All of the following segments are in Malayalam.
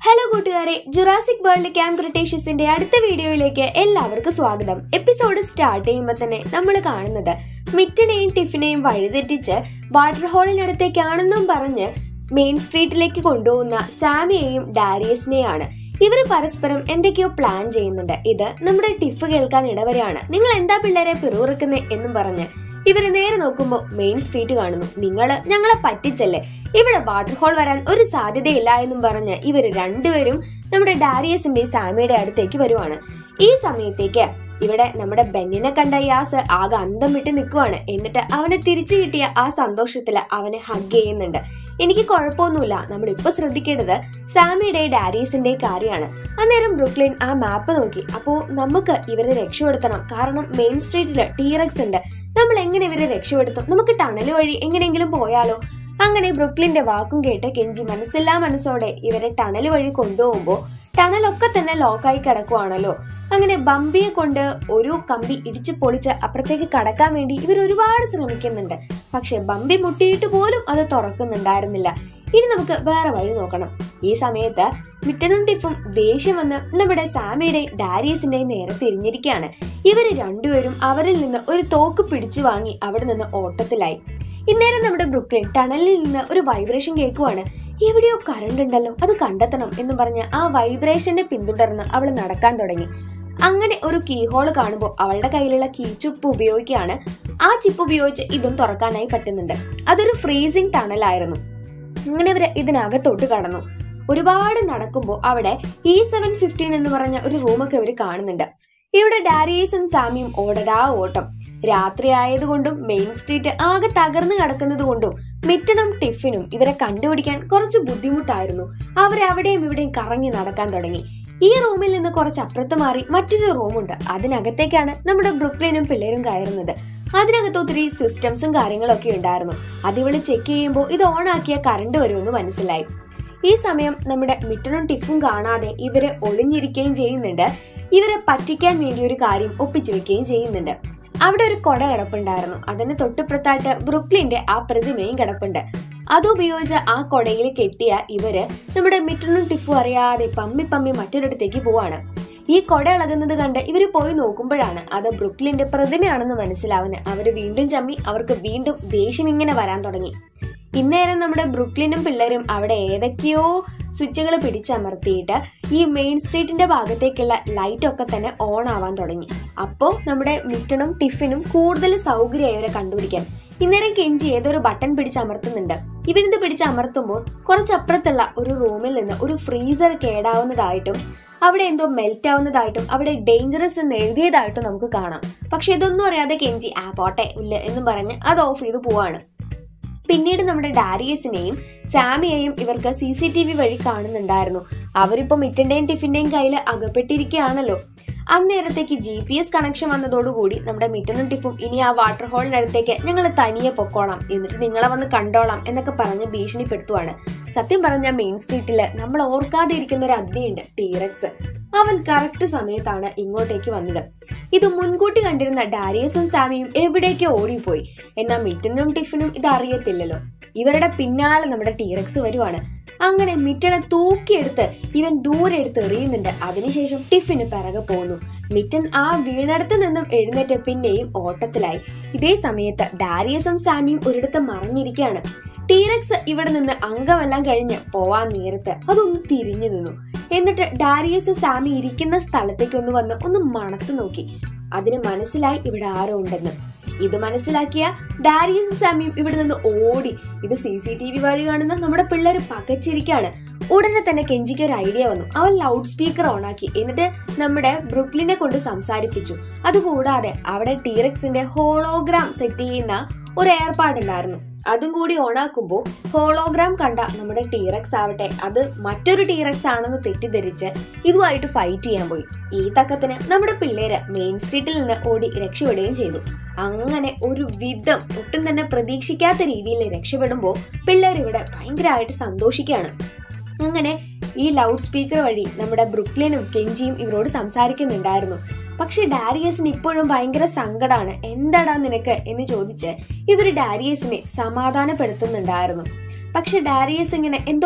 ഹലോ കൂട്ടുകാരെ, ജുറാസിക് വേൾഡ് ക്യാമ്പ് ക്രിട്ടേഷ്യസിന്റെ അടുത്ത വീഡിയോയിലേക്ക് എല്ലാവർക്കും സ്വാഗതം. എപ്പിസോഡ് സ്റ്റാർട്ട് ചെയ്യുമ്പോൾ തന്നെ നമ്മൾ കാണുന്നത് മിറ്റനെയും ടിഫിനെയും വഴിതെറ്റിച്ച് വാട്ടർ ഹോളിനടുത്തേക്കാണെന്നും പറഞ്ഞ് മെയിൻ സ്ട്രീറ്റിലേക്ക് കൊണ്ടുപോകുന്ന സാമിയെയും ഡാരിയസിനെയാണ്. ഇവര് പരസ്പരം എന്തൊക്കെയോ പ്ലാൻ ചെയ്യുന്നുണ്ട്. ഇത് നമ്മുടെ ടിഫ് കേൾക്കാൻ ഇടവരെയാണ്. നിങ്ങൾ എന്താ പിള്ളേരെ പിറുവിറുക്കുന്നേ എന്നും പറഞ്ഞ് ഇവര് നേരെ നോക്കുമ്പോൾ മെയിൻ സ്ട്രീറ്റ് കാണുന്നു. ഞങ്ങളെ പറ്റിച്ചല്ലേ, ഇവിടെ വാട്ടർ ഹോൾ വരാൻ ഒരു സാധ്യതയില്ല എന്നും പറഞ്ഞ് ഇവര് രണ്ടുപേരും നമ്മുടെ ഡാരിയസിന്റെ സാമിയുടെ അടുത്തേക്ക് വരുവാണ്. ഈ സമയത്തേക്ക് ഇവിടെ നമ്മുടെ ബെന്നിനെ കണ്ട യാസ് ആകെ അന്തം വിട്ട് നിൽക്കുവാണ്. എന്നിട്ട് അവനെ തിരിച്ചു കിട്ടിയ ആ സന്തോഷത്തില് അവനെ ഹഗ് ചെയ്യുന്നുണ്ട്. എനിക്ക് കുഴപ്പമൊന്നുമില്ല, നമ്മളിപ്പോ ശ്രദ്ധിക്കേണ്ടത് സാമിയുടെ ഡാരിയസിന്റെ കാര്യമാണ്. അന്നേരം ബ്രുക്ലിൻ ആ മാപ്പ് നോക്കി. അപ്പോ നമുക്ക് ഇവരെ രക്ഷപ്പെടുത്തണം, കാരണം മെയിൻ സ്ട്രീറ്റില് ടീറക്സ് ഉണ്ട്. നമ്മൾ എങ്ങനെ ഇവരെ രക്ഷപ്പെടുത്തും? നമുക്ക് ടണൽ വഴി എങ്ങനെയെങ്കിലും പോയാലോ? അങ്ങനെ ബ്രുക്ലിന്റെ വാക്കും കേട്ട് കെഞ്ചി മനസ്സില്ലാ മനസ്സോടെ ഇവരെ ടണൽ വഴി കൊണ്ടുപോകുമ്പോ ടണലൊക്കെ തന്നെ ലോക്കായി കിടക്കുവാണല്ലോ. അങ്ങനെ ബംബിയെ കൊണ്ട് ഒരു കമ്പി ഇടിച്ചു പൊളിച്ച് അപ്പുറത്തേക്ക് കടക്കാൻ വേണ്ടി ഇവർ ഒരുപാട് ശ്രമിക്കുന്നുണ്ട്. പക്ഷെ ബംബി മുട്ടിയിട്ട് പോലും അത് തുറക്കുന്നുണ്ടായിരുന്നില്ല. ഇനി നമുക്ക് വേറെ വഴി നോക്കണം. ഈ സമയത്ത് മിറ്റനും ടിഫും ദേഷ്യം വന്ന് നമ്മുടെ സാമിയുടെ ഡാരിയസിന്റെയും നേരെ തിരിഞ്ഞിരിക്കുകയാണ്. ഇവര് രണ്ടുപേരും അവരിൽ നിന്ന് ഒരു തോക്ക് പിടിച്ചു വാങ്ങി അവിടെ നിന്ന് ഓട്ടത്തിലായി. ഇന്നേരം നമ്മുടെ ബ്രുക്ലിൻ ടണലിൽ നിന്ന് ഒരു വൈബ്രേഷൻ കേൾക്കുവാണ്. എവിടെയോ കറണ്ട് ഉണ്ടല്ലോ, അത് കണ്ടെത്തണം എന്ന് പറഞ്ഞ് ആ വൈബ്രേഷനെ പിന്തുടർന്ന് അവൾ നടക്കാൻ തുടങ്ങി. അങ്ങനെ ഒരു കീ ഹോള് കാണുമ്പോൾ അവളുടെ കയ്യിലുള്ള കീ ചിപ്പ് ഉപയോഗിക്കുകയാണ്. ആ ചിപ്പ് ഉപയോഗിച്ച് ഇതും തുറക്കാനായി പറ്റുന്നുണ്ട്. അതൊരു ഫ്രീസിംഗ് ടണലായിരുന്നു. അങ്ങനെ അവര് ഇതിനകത്തോട്ട് കടന്നു. ഒരുപാട് നടക്കുമ്പോൾ അവിടെ E715 എന്ന് പറഞ്ഞ ഒരു റൂമൊക്കെ അവര് കാണുന്നുണ്ട്. ഇവിടെ ഡാരിയസും സാമിയും ഓടടാ ഓട്ടം. രാത്രി ആയതുകൊണ്ടും മെയിൻ സ്ട്രീറ്റ് ആകെ തകർന്നു കിടക്കുന്നത് കൊണ്ടും മിറ്റനും ടിഫിനും ഇവരെ കണ്ടുപിടിക്കാൻ കുറച്ച് ബുദ്ധിമുട്ടായിരുന്നു. അവരവിടെയും ഇവിടെയും കറങ്ങി നടക്കാൻ തുടങ്ങി. ഈ റൂമിൽ നിന്ന് കുറച്ച് അപ്പുറത്ത് മാറി മറ്റൊരു റൂമുണ്ട്. അതിനകത്തേക്കാണ് നമ്മുടെ ബ്രുക്ലിനും പിള്ളേരും കയറുന്നത്. അതിനകത്ത് ഒത്തിരി സിസ്റ്റംസും കാര്യങ്ങളും ഒക്കെ ഉണ്ടായിരുന്നു. അതിവള് ചെക്ക് ചെയ്യുമ്പോൾ ഇത് ഓൺ ആക്കിയ കറണ്ട് വരുമെന്ന് മനസ്സിലായി. ഈ സമയം നമ്മുടെ മിറ്റനും ടിഫും കാണാതെ ഇവരെ ഒളിഞ്ഞിരിക്കുകയും ചെയ്യുന്നുണ്ട്. ഇവരെ പറ്റിക്കാൻ വേണ്ടി ഒരു കാര്യം ഒപ്പിച്ചു വെക്കുകയും ചെയ്യുന്നുണ്ട്. അവിടെ ഒരു കൊട കിടപ്പുണ്ടായിരുന്നു. അതിന് തൊട്ടുപുറത്തായിട്ട് ബ്രുക്ലിന്റെ ആ പ്രതിമയും കിടപ്പുണ്ട്. അതുപയോഗിച്ച് ആ കൊടയിൽ കെട്ടിയ ഇവര് നമ്മുടെ മിറ്റനും ടിഫും അറിയാതെ പമ്മി മറ്റൊരിടത്തേക്ക് പോവാണ്. ഈ കൊട ഇളകുന്നത് കണ്ട് ഇവര് പോയി നോക്കുമ്പോഴാണ് അത് ബ്രുക്ലിന്റെ പ്രതിമയാണെന്ന് മനസ്സിലാവുന്നത്. അവര് വീണ്ടും ചമ്മി. അവർക്ക് വീണ്ടും ദേഷ്യം ഇങ്ങനെ വരാൻ തുടങ്ങി. ഇന്നേരം നമ്മുടെ ബ്രുക്ലിനും പിള്ളേരും അവിടെ ഏതൊക്കെയോ സ്വിച്ചുകൾ പിടിച്ചമർത്തിയിട്ട് ഈ മെയിൻ സ്ട്രീറ്റിന്റെ ഭാഗത്തേക്കുള്ള ലൈറ്റ് ഒക്കെ തന്നെ ഓൺ ആവാൻ തുടങ്ങി. അപ്പോ നമ്മുടെ മിറ്റനും ടിഫിനും കൂടുതൽ സൗകര്യമായി അവരെ കണ്ടുപിടിക്കാൻ. ഇന്നേരം കെഞ്ചി ഏതൊരു ബട്ടൺ പിടിച്ചമർത്തുന്നുണ്ട്. ഇവരിത് പിടിച്ചമർത്തുമ്പോൾ കുറച്ചപ്പുറത്തുള്ള ഒരു റൂമിൽ നിന്ന് ഒരു ഫ്രീസർ കേടാവുന്നതായിട്ടും അവിടെ എന്തോ മെൽറ്റ് ആവുന്നതായിട്ടും അവിടെ ഡേഞ്ചറസ് എന്ന് എഴുതിയതായിട്ടും നമുക്ക് കാണാം. പക്ഷെ ഇതൊന്നും അറിയാതെ കെഞ്ചി പോട്ടെ ഇല്ല എന്നും പറഞ്ഞ് അത് ഓഫ് ചെയ്ത് പോവാണ്. പിന്നീട് നമ്മുടെ ഡാരിയസിനെയും സാമിയെയും ഇവർക്ക് CCTV വഴി കാണുന്നുണ്ടായിരുന്നു. അവരിപ്പോ മിറ്റന്റെയും ടിഫിന്റെയും കയ്യിൽ അകപ്പെട്ടിരിക്കുകയാണല്ലോ. അന്നേരത്തേക്ക് GPS കണക്ഷൻ വന്നതോടുകൂടി നമ്മുടെ മിറ്റനും ടിഫും ഇനി ആ വാട്ടർ ഹോളിനടുത്തേക്ക് ഞങ്ങൾ തനിയെ പൊക്കോളാം, എന്നിട്ട് നിങ്ങളെ വന്ന് കണ്ടോളാം എന്നൊക്കെ പറഞ്ഞ് ഭീഷണിപ്പെടുത്തുവാണ്. സത്യം പറഞ്ഞ മെയിൻ സ്ട്രീറ്റില് നമ്മൾ ഓർക്കാതെ ഇരിക്കുന്ന ഒരു അതിഥിയുണ്ട്, ടീറക്സ്. അവൻ കറക്റ്റ് സമയത്താണ് ഇങ്ങോട്ടേക്ക് വന്നത്. ഇത് മുൻകൂട്ടി കണ്ടിരുന്ന ഡാരിയസും സാമിയും എവിടേക്കോ ഓടിപ്പോയി. എന്നാൽ മിറ്റനും ടിഫിനും ഇത് അറിയത്തില്ലല്ലോ. ഇവരുടെ പിന്നാലെ നമ്മുടെ ടീറക്സ് വരുവാണ്. അങ്ങനെ മിറ്റനെ തൂക്കിയെടുത്ത് ഇവൻ ദൂരെ എടുത്ത് എറിയുന്നുണ്ട്. അതിനുശേഷം ടിഫിന് പിറകെ പോകുന്നു. മിറ്റൻ ആ വീണടുത്ത് നിന്നും എഴുന്നേറ്റ് പിന്നെയും ഓട്ടത്തിലായി. ഇതേ സമയത്ത് ഡാരിയസും സാമിയും ഒരിടത്ത് മറഞ്ഞിരിക്കുകയാണ്. ടീറക്സ് ഇവിടെ നിന്ന് അംഗമെല്ലാം കഴിഞ്ഞ് പോവാൻ നേരത്ത് അതൊന്ന് തിരിഞ്ഞു നിന്നു. എന്നിട്ട് ഡാരിയസും സാമി ഇരിക്കുന്ന സ്ഥലത്തേക്ക് ഒന്ന് മണത്തു നോക്കി. അതിന് മനസ്സിലായി ഇവിടെ ആരോ ഉണ്ടെന്ന്. ഇത് മനസ്സിലാക്കിയ ഡാരിയസും സാമിയും ഇവിടെ നിന്ന് ഓടി. ഇത് CCTV വഴി കാണുന്ന നമ്മുടെ പിള്ളേര് പകച്ചിരിക്കാണ്. ഉടനെ തന്നെ കെഞ്ചിക്ക് ഒരു ഐഡിയ വന്നു. അവൻ ലൗഡ് സ്പീക്കർ ഓണാക്കി. എന്നിട്ട് നമ്മുടെ ബ്രുക്ലിനെ കൊണ്ട് സംസാരിപ്പിച്ചു. അതുകൂടാതെ അവിടെ ടീറക്സിന്റെ ഹോളോഗ്രാം സെറ്റ് ചെയ്യുന്ന ഒരു ഏർപ്പാടുണ്ടായിരുന്നു. അതും കൂടി ഓണാക്കുമ്പോൾ ഹോളോഗ്രാം കണ്ട നമ്മുടെ ടീറക്സ് ആവട്ടെ അത് മറ്റൊരു ടീറക്സ് ആണെന്ന് തെറ്റിദ്ധരിച്ച് ഇതുമായിട്ട് ഫൈറ്റ് ചെയ്യാൻ പോയി. ഈ തക്കത്തിന് നമ്മുടെ പിള്ളേര് മെയിൻ സ്ട്രീറ്റിൽ നിന്ന് ഓടി രക്ഷപ്പെടുകയും ചെയ്തു. അങ്ങനെ ഒരു വിധം ഒട്ടും തന്നെ പ്രതീക്ഷിക്കാത്ത രീതിയിൽ രക്ഷപ്പെടുമ്പോൾ പിള്ളേർ ഇവിടെ ഭയങ്കരമായിട്ട് സന്തോഷിക്കുകയാണ്. അങ്ങനെ ഈ ലൗഡ് സ്പീക്കർ വഴി നമ്മുടെ ബ്രുക്ലിനും കെഞ്ചിയും ഇവരോട് സംസാരിക്കുന്നുണ്ടായിരുന്നു. പക്ഷെ ഡാരിയസിന് ഇപ്പോഴും ഭയങ്കര സങ്കടമാണ്. എന്താടാ നിനക്ക് എന്ന് ചോദിച്ച് ഇവര് ഡാരിയസിനെ സമാധാനപ്പെടുത്തുന്നുണ്ടായിരുന്നു. പക്ഷെ ഡാരിയസ് ഇങ്ങനെ എന്തോ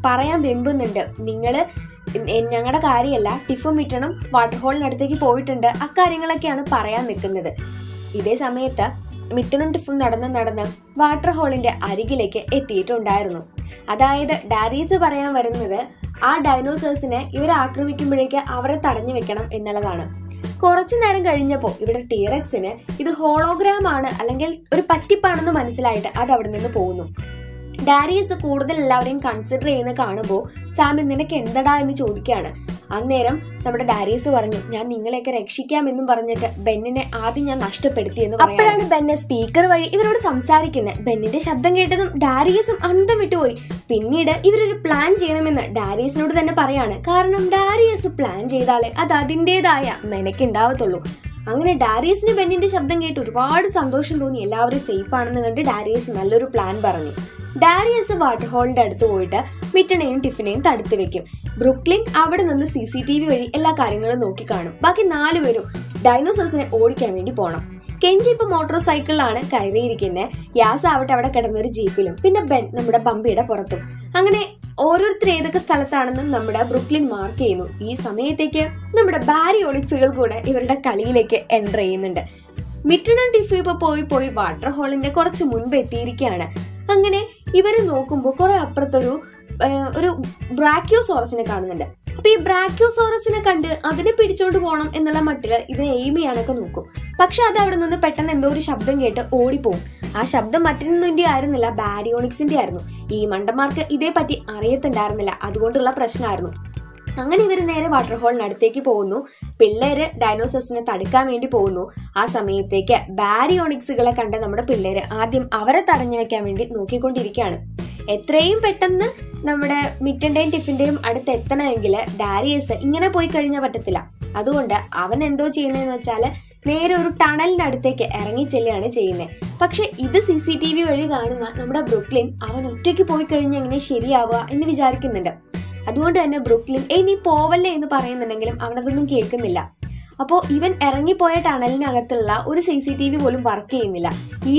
പറയാൻ വെമ്പുന്നുണ്ട്, നിങ്ങള് ഞങ്ങളുടെ കാര്യമല്ല, ടിഫും മിറ്റണും വാട്ടർ ഹോളിനടുത്തേക്ക് പോയിട്ടുണ്ട്, അക്കാര്യങ്ങളൊക്കെയാണ് പറയാൻ നിൽക്കുന്നത്. ഇതേ സമയത്ത് മിറ്റനും ടിഫും നടന്ന് വാട്ടർ ഹോളിന്റെ അരികിലേക്ക് എത്തിയിട്ടുണ്ടായിരുന്നു. അതായത് ഡാരീസ് പറയാൻ വരുന്നത് ആ ഡൈനോസേഴ്സിനെ ഇവരെ ആക്രമിക്കുമ്പോഴേക്ക് അവരെ തടഞ്ഞു വെക്കണം എന്നുള്ളതാണ്. കുറച്ചു നേരം കഴിഞ്ഞപ്പോൾ ഇവിടെ ടീറക്സിന് ഇത് ഹോളോഗ്രാം ആണ് അല്ലെങ്കിൽ ഒരു പറ്റിപ്പാണെന്ന് മനസ്സിലായിട്ട് അത് അവിടെ നിന്ന് പോകുന്നു. ഡാരിയസ് കൂടുതൽ എല്ലാവരെയും കൺസിഡർ ചെയ്യുന്ന കാണുമ്പോൾ സാമി നിനക്ക് എന്തടാ എന്ന് ചോദിക്കുകയാണ്. അന്നേരം നമ്മുടെ ഡാരിയസ് പറഞ്ഞു, ഞാൻ നിങ്ങളെയൊക്കെ രക്ഷിക്കാമെന്നും പറഞ്ഞിട്ട് ബെന്നിനെ ആദ്യം ഞാൻ നഷ്ടപ്പെടുത്തിയെന്ന് പറഞ്ഞു. അപ്പോഴാണ് ബെന്നെ സ്പീക്കർ വഴി ഇവരോട് സംസാരിക്കുന്നത്. ബെന്നിന്റെ ശബ്ദം കേട്ടതും ഡാരിയസും അന്തം വിട്ടുപോയി. പിന്നീട് ഇവരൊരു പ്ലാൻ ചെയ്യണമെന്ന് ഡാരിയസിനോട് തന്നെ പറയാണ്. കാരണം ഡാരിയസ് പ്ലാൻ ചെയ്താലേ അത് അതിൻ്റെതായ മെനക്കുണ്ടാവത്തുള്ളൂ. അങ്ങനെ ഡാരിയസിന് ബെന്നിന്റെ ശബ്ദം കേട്ട് ഒരുപാട് സന്തോഷം തോന്നി. എല്ലാവരും സേഫ് ആണെന്ന് കണ്ട് ഡാരിയസ് നല്ലൊരു പ്ലാൻ പറഞ്ഞു. ഡാരിയസ് വാട്ടർ ഹോളിന്റെ അടുത്ത് പോയിട്ട് മിറ്റനെയും ടിഫിനെയും തടുത്തു വെക്കും. ബ്രുക്ലിൻ അവിടെ നിന്ന് CCTV വഴി എല്ലാ കാര്യങ്ങളും നോക്കി കാണും. ബാക്കി 4 പേരും ഡൈനോസേഴ്സിനെ ഓടിക്കാൻ വേണ്ടി പോണം. കെഞ്ചി ഇപ്പൊ മോട്ടോർ സൈക്കിളിലാണ് കയറിയിരിക്കുന്നത്. യാസ ആവട്ടെ അവിടെ കിടന്ന ഒരു ജീപ്പിലും, പിന്നെ ബെൻ നമ്മുടെ ബമ്പിയുടെ പുറത്തും. അങ്ങനെ ഓരോരുത്തർ ഏതൊക്കെ സ്ഥലത്താണെന്ന് നമ്മുടെ ബ്രുക്ലിൻ മാർക്ക് ചെയ്യുന്നു. ഈ സമയത്തേക്ക് നമ്മുടെ ബാരിയോണിക്സുകൾ കൂടെ ഇവരുടെ കളിയിലേക്ക് എൻ്റർ ചെയ്യുന്നുണ്ട്. മിറ്റനും ടിഫു ഇപ്പൊ പോയി വാട്ടർ ഹോളിന്റെ കുറച്ച് മുൻപ് എത്തിയിരിക്കുകയാണ്. അങ്ങനെ ഇവര് നോക്കുമ്പോൾ കുറെ അപ്പുറത്തൊരു ബ്രാക്യോസോറസിനെ കാണുന്നുണ്ട്. അപ്പൊ ഈ ബ്രാക്യോസോറസിനെ കണ്ട് അതിനെ പിടിച്ചോണ്ട് പോകണം എന്നുള്ള മട്ടില് ഇതിനെ എയിം ചെയ്യാനൊക്കെ നോക്കും. പക്ഷെ അത് അവിടെ നിന്ന് പെട്ടെന്ന് എന്തോ ഒരു ശബ്ദം കേട്ട് ഓടിപ്പോവും. ആ ശബ്ദം മറ്റൊന്നിന്റെ ആയിരുന്നില്ല, ബാരിയോണിക്സിന്റെ ആയിരുന്നു. ഈ മണ്ടന്മാർക്ക് ഇതേ പറ്റി അറിയത്തുണ്ടായിരുന്നില്ല, അതുകൊണ്ടുള്ള പ്രശ്നമായിരുന്നു. അങ്ങനെ ഇവർ നേരെ വാട്ടർ ഹോളിനടുത്തേക്ക് പോകുന്നു. പിള്ളേര് ഡൈനോസേഴ്സിനെ തടുക്കാൻ വേണ്ടി പോകുന്നു. ആ സമയത്തേക്ക് ബാരിയോണിക്സുകളെ കണ്ട നമ്മുടെ പിള്ളേര് ആദ്യം അവരെ തടഞ്ഞു വെക്കാൻ വേണ്ടി നോക്കിക്കൊണ്ടിരിക്കുകയാണ്. എത്രയും പെട്ടെന്ന് നമ്മുടെ മിറ്റന്റെയും ടിഫിന്റെയും അടുത്ത് എത്തണമെങ്കിൽ ഡാരിയസ് ഇങ്ങനെ പോയി കഴിഞ്ഞാൽ പറ്റത്തില്ല. അതുകൊണ്ട് അവൻ എന്തോ ചെയ്യുന്നതെന്ന് വെച്ചാല് നേരെ ഒരു ടണലിന്റെ അടുത്തേക്ക് ഇറങ്ങി ചെല്ലുകയാണ് ചെയ്യുന്നത്. പക്ഷെ ഇത് CCTV വഴി കാണുന്ന നമ്മുടെ ബ്രുക്ലിൻ അവൻ ഒറ്റയ്ക്ക് പോയി കഴിഞ്ഞാൽ എങ്ങനെ ശരിയാവുക എന്ന് വിചാരിക്കുന്നുണ്ട്. അതുകൊണ്ട് തന്നെ ബ്രുക്ലിൻ നീ പോവല്ലേ എന്ന് പറയുന്നുണ്ടെങ്കിലും അവനതൊന്നും കേൾക്കുന്നില്ല. അപ്പോൾ ഇവൻ ഇറങ്ങിപ്പോയ ടണലിനകത്തുള്ള ഒരു CCTV പോലും വർക്ക് ചെയ്യുന്നില്ല.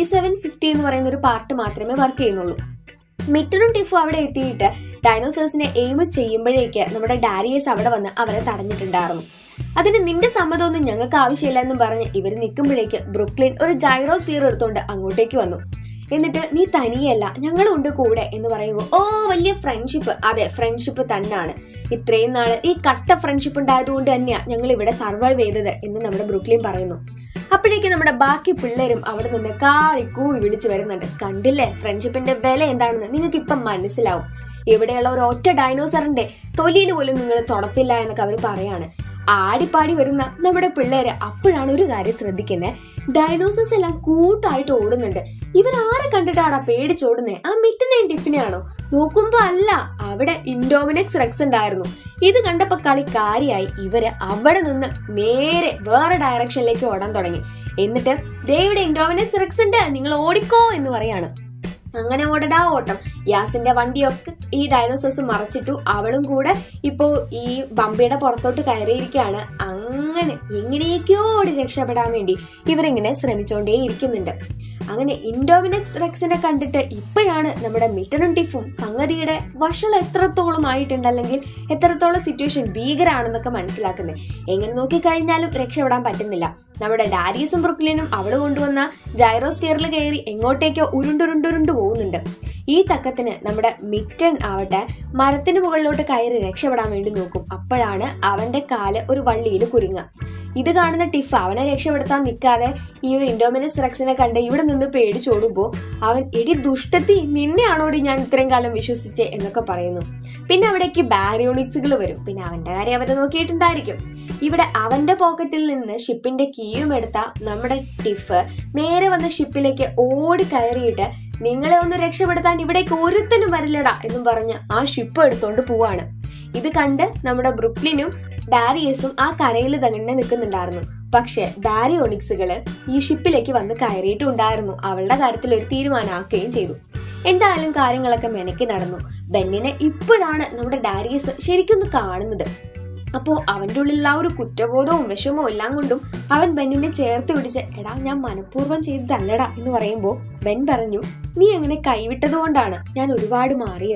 E750 എന്ന് പറയുന്ന ഒരു പാർട്ട് മാത്രമേ വർക്ക് ചെയ്യുന്നുള്ളൂ. മിറ്റനും ടിഫു അവിടെ എത്തിയിട്ട് ഡൈനോസേഴ്സിനെ എയിം ചെയ്യുമ്പോഴേക്ക് നമ്മുടെ ഡാരിയസ് അവിടെ വന്ന് അവരെ തടഞ്ഞിട്ടുണ്ടായിരുന്നു. അതിന് നിന്റെ സമ്മതമൊന്നും ഞങ്ങൾക്ക് ആവശ്യമില്ല എന്നും പറഞ്ഞ് ഇവർ നിൽക്കുമ്പോഴേക്ക് ബ്രുക്ലിൻ ഒരു ജൈറോസ്ഫിയർ എടുത്തുകൊണ്ട് അങ്ങോട്ടേക്ക് വന്നു. എന്നിട്ട് നീ തനിയല്ല, ഞങ്ങളുണ്ട് കൂടെ എന്ന് പറയുമ്പോൾ വലിയ ഫ്രണ്ട്ഷിപ്പ്. അതെ, ഫ്രണ്ട്ഷിപ്പ് തന്നെയാണ്. ഇത്രയും നാള് ഈ കട്ട ഫ്രണ്ട്ഷിപ്പ് ഉണ്ടായതുകൊണ്ട് തന്നെയാ ഞങ്ങൾ ഇവിടെ സർവൈവ് ചെയ്തത് എന്ന് നമ്മുടെ ബ്രുക്ലിൻ പറയുന്നു. അപ്പോഴേക്ക് നമ്മുടെ ബാക്കി പിള്ളേരും അവിടെ നിന്ന് കാറി കൂവി വിളിച്ചു വരുന്നുണ്ട്. കണ്ടില്ലേ ഫ്രണ്ട്ഷിപ്പിന്റെ വില എന്താണെന്ന് നിങ്ങൾക്ക് ഇപ്പം മനസ്സിലാവും. ഇവിടെയുള്ള ഒരു ഒറ്റ ഡൈനോസറിന്റെ തൊലിയിൽ പോലും നിങ്ങൾ തൊടത്തില്ല എന്നൊക്കെ അവർ പറയാണ്. ആടിപ്പാടി വരുന്ന നമ്മുടെ പിള്ളേര് അപ്പോഴാണ് ഒരു കാര്യം ശ്രദ്ധിക്കുന്നത്. ഡൈനോസേഴ്സ് എല്ലാം കൂട്ടായിട്ട് ഓടുന്നുണ്ട്. ഇവരാരെ കണ്ടിട്ടാടാ പേടിച്ചോടുന്നേ? ആ മിറ്റനെയും ടിഫിനെയാണോ? നോക്കുമ്പോ അല്ല, അവിടെ ഇൻഡോമിനെക്സ് റെക്സ് ഉണ്ടായിരുന്നു. ഇത് കണ്ടപ്പോ കളി കാര്യായി. ഇവര് അവിടെ നിന്ന് നേരെ വേറെ ഡയറക്ഷനിലേക്ക് ഓടാൻ തുടങ്ങി. എന്നിട്ട് ദേവിടെ ഇൻഡോമിനെക്സ് റെക്സ് ഉണ്ട്, നിങ്ങൾ ഓടിക്കോ എന്ന് പറയാണ്. അങ്ങനെ ഓടടാ ഓട്ടം. യാസിന്റെ വണ്ടിയൊക്കെ ഈ ഡൈനോസേഴ്സ് മറച്ചിട്ടു. അവളും കൂടെ ഇപ്പോ ഈ ബമ്പിയുടെ പുറത്തോട്ട് കയറിയിരിക്കുകയാണ്. അങ്ങനെ എങ്ങനെയൊക്കെയോ ഓടി രക്ഷപ്പെടാൻ വേണ്ടി ഇവരിങ്ങനെ ശ്രമിച്ചോണ്ടേ ഇരിക്കുന്നുണ്ട്. അങ്ങനെ ഇൻഡോമിനെക്സ് റെക്സിനെ കണ്ടിട്ട് ഇപ്പോഴാണ് നമ്മുടെ മിറ്റനും ടിഫും സംഗതിയുടെ വഷൾ എത്രത്തോളം ആയിട്ടുണ്ട്, അല്ലെങ്കിൽ എത്രത്തോളം സിറ്റുവേഷൻ ഭീകരാണെന്നൊക്കെ മനസ്സിലാക്കുന്നത്. എങ്ങനെ നോക്കിക്കഴിഞ്ഞാലും രക്ഷപ്പെടാൻ പറ്റുന്നില്ല. നമ്മുടെ ഡാരിയസും ബ്രുക്ലിനും അവള് കൊണ്ടുവന്ന ജൈറോസ്ഫിയറിൽ കയറി എങ്ങോട്ടേക്കോ ഉരുണ്ടുരുണ്ടുരുണ്ടു പോകുന്നുണ്ട്. ഈ തക്കത്തിന് നമ്മുടെ മിറ്റൻ ആവട്ടെ മരത്തിന് മുകളിലോട്ട് കയറി രക്ഷപ്പെടാൻ വേണ്ടി നോക്കും. അപ്പോഴാണ് അവന്റെ കാല് ഒരു വള്ളിയിൽ കുരുങ്ങുക. ഇത് കാണുന്ന ടിഫ് അവനെ രക്ഷപ്പെടുത്താൻ നിൽക്കാതെ ഈ ഒരു ഇൻഡോമിനസ് റെക്സിനെ കണ്ട് ഇവിടെ നിന്ന് പേടിച്ചോടുമ്പോ അവൻ എടി ദുഷ്ടത്തി, നിന്നെയാണോടി ഞാൻ ഇത്രയും കാലം വിശ്വസിച്ചേ എന്നൊക്കെ പറയുന്നു. പിന്നെ അവിടേക്ക് ബാരിയോണിക്സുകൾ വരും. പിന്നെ അവന്റെ കാര്യം അവരെ നോക്കിയിട്ടുണ്ടായിരിക്കും. ഇവിടെ അവന്റെ പോക്കറ്റിൽ നിന്ന് ഷിപ്പിന്റെ കീയും എടുത്ത നമ്മുടെ ടിഫ് നേരെ വന്ന ഷിപ്പിലേക്ക് ഓടി കയറിയിട്ട് നിങ്ങളെ ഒന്ന് രക്ഷപ്പെടുത്താൻ ഇവിടേക്ക് ഒരുത്തനും വരില്ലടാ എന്നും പറഞ്ഞ് ആ ഷിപ്പ് എടുത്തോണ്ട് പോവാണ്. ഇത് കണ്ട് നമ്മുടെ ബ്രുക്ലിനും ഡാരിയസും ആ കരയിൽ തന്നെ നിൽക്കുന്നുണ്ടായിരുന്നു. പക്ഷെ ബാരിയോണിക്സുകള് ഈ ഷിപ്പിലേക്ക് വന്ന് കയറിയിട്ടുണ്ടായിരുന്നു. അവളുടെ കാര്യത്തിൽ ഒരു തീരുമാനമാക്കുകയും ചെയ്തു. എന്തായാലും കാര്യങ്ങളൊക്കെ മെനക്കി നടന്നു. ബെന്നിനെ ഇപ്പോഴാണ് നമ്മുടെ ഡാരിയസ് ശരിക്കും കാണുന്നത്. അപ്പോ അവന്റെ ഉള്ളിലുള്ള ആ ഒരു കുറ്റബോധവും വിഷമവും എല്ലാം കൊണ്ടും അവൻ ബെന്നിനെ ചേർത്ത് പിടിച്ച് എടാ ഞാൻ മനഃപൂർവ്വം ചെയ്തതല്ലടാ എന്ന് പറയുമ്പോ ബെൻ പറഞ്ഞു, നീ അങ്ങനെ കൈവിട്ടത് കൊണ്ടാണ് ഞാൻ ഒരുപാട് മാറിയത്.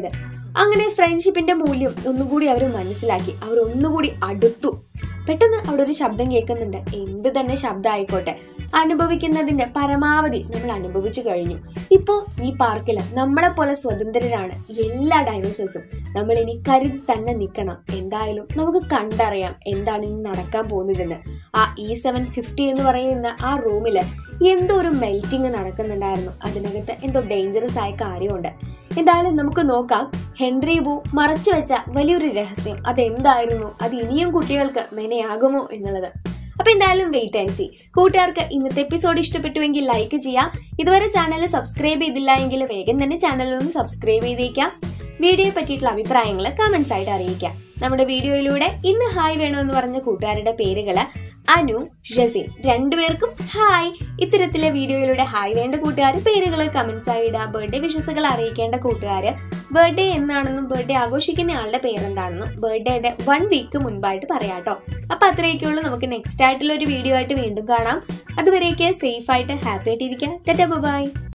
അങ്ങനെ ഫ്രണ്ട്ഷിപ്പിന്റെ മൂല്യം ഒന്നുകൂടി അവർ മനസ്സിലാക്കി, അവർ ഒന്നുകൂടി അടുത്തു. പെട്ടെന്ന് അവിടെ ഒരു ശബ്ദം കേൾക്കുന്നുണ്ട്. എന്ത് തന്നെ ശബ്ദം ആയിക്കോട്ടെ, അനുഭവിക്കുന്നതിന്റെ പരമാവധി നമ്മൾ അനുഭവിച്ചു കഴിഞ്ഞു. ഇപ്പോ ഈ പാർക്കില് നമ്മളെ പോലെ സ്വതന്ത്രരാണ് എല്ലാ ഡൈനോസേഴ്സും. നമ്മൾ ഇനി കരുതി തന്നെ നിൽക്കണം. എന്തായാലും നമുക്ക് കണ്ടറിയാം എന്താണ് ഇനി നടക്കാൻ പോകുന്നതെന്ന്. ആ E750 എന്ന് പറയുന്ന ആ റൂമില് എന്തോ ഒരു മെൽറ്റിങ് നടക്കുന്നുണ്ടായിരുന്നു. അതിനകത്ത് എന്തോ ഡേഞ്ചറസ് ആയ കാര്യമുണ്ട്. എന്തായാലും നമുക്ക് നോക്കാം ഹെൻറി ബു മറച്ചു വെച്ച വലിയൊരു രഹസ്യം അതെന്തായിരുന്നു, അത് ഇനിയും കുട്ടികൾക്ക് മെനയാകുമോ എന്നുള്ളത്. അപ്പൊ എന്തായാലും വെയിറ്റ് ആൻഡ് സീ. കൂട്ടുകാർക്ക് ഇന്നത്തെ എപ്പിസോഡ് ഇഷ്ടപ്പെട്ടുവെങ്കിൽ ലൈക്ക് ചെയ്യാം. ഇതുവരെ ചാനൽ സബ്സ്ക്രൈബ് ചെയ്തില്ല എങ്കിൽ വേഗം തന്നെ ചാനൽ ഒന്ന് സബ്സ്ക്രൈബ് ചെയ്തേക്കാം. വീഡിയോയെ പറ്റിയിട്ടുള്ള അഭിപ്രായങ്ങൾ കമന്റ്സ് ആയിട്ട് അറിയിക്കാം. നമ്മുടെ വീഡിയോയിലൂടെ ഇന്ന് ഹായ് വേണമെന്ന് പറഞ്ഞ കൂട്ടുകാരുടെ പേരുകള് അനു, ജസിൻ, രണ്ടുപേർക്കും ഹായ്. ഇത്തരത്തിലെ വീഡിയോയിലൂടെ ഹായ് വേണ്ട കൂട്ടുകാർ പേരുകൾ കമന്റ്സ് ആയി ഇടുക. ബർത്ത്ഡേ വിഷസുകൾ അറിയിക്കേണ്ട കൂട്ടുകാര് ബർത്ത്ഡേ എന്നാണെന്നും ബർത്ത്ഡേ ആഘോഷിക്കുന്ന ആളുടെ പേരെന്താണെന്നും ബർത്ത്ഡേയുടെ 1 വീക്ക് മുൻപായിട്ട് പറയാട്ടോ. അപ്പൊ അത്രയൊക്കെയുള്ളൂ. നമുക്ക് നെക്സ്റ്റ് ആയിട്ടുള്ള ഒരു വീഡിയോ ആയിട്ട് വീണ്ടും കാണാം. അതുവരേക്ക് സേഫ് ആയിട്ട് ഹാപ്പി ആയിട്ടിരിക്കുക. Tata by.